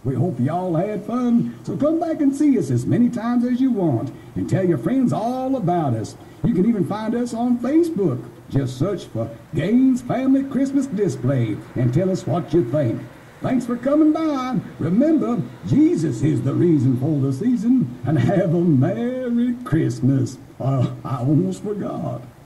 We hope y'all had fun, so come back and see us as many times as you want, and tell your friends all about us. You can even find us on Facebook. Just search for Gaines Family Christmas Display and tell us what you think. Thanks for coming by. Remember, Jesus is the reason for the season, and have a Merry Christmas. I almost forgot.